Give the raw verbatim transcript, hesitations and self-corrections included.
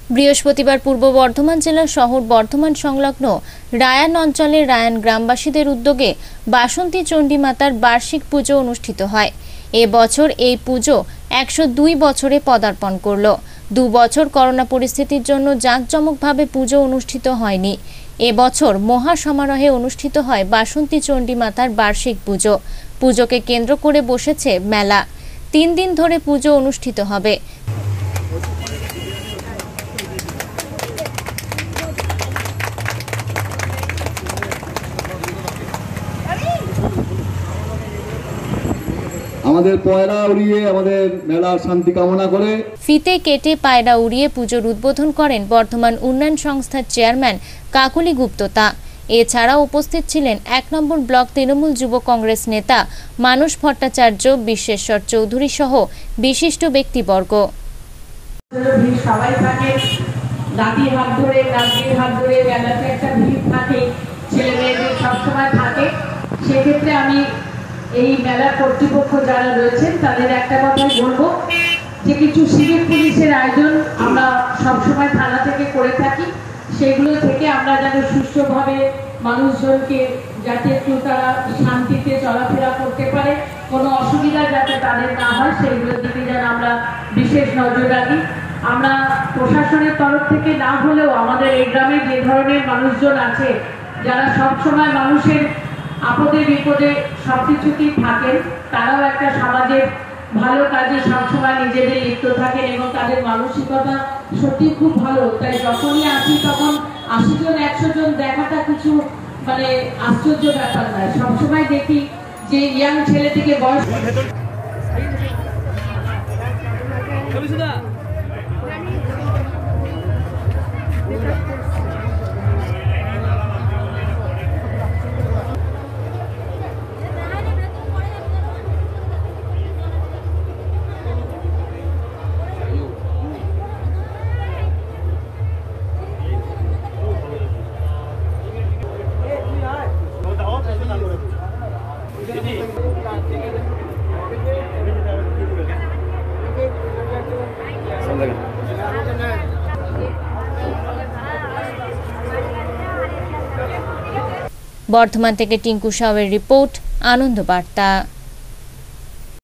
বৃহস্পতিবার পূর্ব বর্ধমান জেলার শহর বর্ধমান সংলগ্ন রায়ান অঞ্চলের রায়ান গ্রামবাসীদের উদ্যোগে বাসন্তী চণ্ডী মাতার বার্ষিক পুজো অনুষ্ঠিত হয়। এ বছর এই পুজো একশো দুই বছরে পদার্পণ করল। দু বছর করোনা পরিস্থিতির জন্য জাঁকজমকভাবে পুজো অনুষ্ঠিত হয়নি। এ বছর মহা সমারোহে অনুষ্ঠিত হয় বাসন্তী চণ্ডী মাতার বার্ষিক পুজো। পুজোকে কেন্দ্র করে বসেছে মেলা। তিন দিন ধরে পুজো অনুষ্ঠিত হবে। আমাদের পয়রা উড়িয়ে আমাদের মেলার শান্তি কামনা করে ফিতে কেটে পায়রা উড়িয়ে পুজোর উদ্বোধন করেন বর্ধমান উন্নয়ন সংস্থার চেয়ারম্যান কাকলি গুপ্ততা। এছাড়া উপস্থিত ছিলেন এক নম্বর ব্লক তৃণমূল যুব কংগ্রেস নেতা মানস ভট্টাচার্য, বিশ্বেশ্বর চৌধুরী সহ বিশিষ্ট ব্যক্তিবর্গ। সবাই থাকে, দাদির হাত ধরে দাদির হাত ধরে মেলাতে একটা ভিড় থাকে, ছেলে মেয়েদের সবসময় থাকে। সেক্ষেত্রে আমি এই মেলা কর্তৃপক্ষ যারা রয়েছেন তাদের একটা কথাই বলবো যে কিছু সিভিক পুলিশের আয়োজন আমরা সবসময় থানা থেকে করে থাকি। সেগুলো থেকে আমরা যেন সুষ্ঠুভাবে মানুষজনকে যাতে একটু তারা শান্তিতে চলাফেরা করতে পারে, কোনো অসুবিধা যাতে তাদের না হয় সেইগুলোর দিকে যেন আমরা বিশেষ নজর রাখি। আমরা প্রশাসনের তরফ থেকে না হলেও আমাদের এই গ্রামে যে ধরনের মানুষজন আছে যারা সবসময় মানুষের আপদে বিপদে সবকিছুতেই থাকেন, তারাও একটা সমাজের ভালো কাজে সবসময় নিজেদের লিপ্ত থাকেন এবং তাদের মানসিকতা সত্যি খুব ভালো। তাই যখনই আসি তখন আশি জন একশো জন দেখাটা কিছু মানে আশ্চর্য ব্যাপার নয়। সবসময় দেখি যে ইয়াং ছেলে থেকে বয়স বর্ধমান থেকে টিঙ্কু সাউয়ের রিপোর্ট, আনন্দ বার্তা।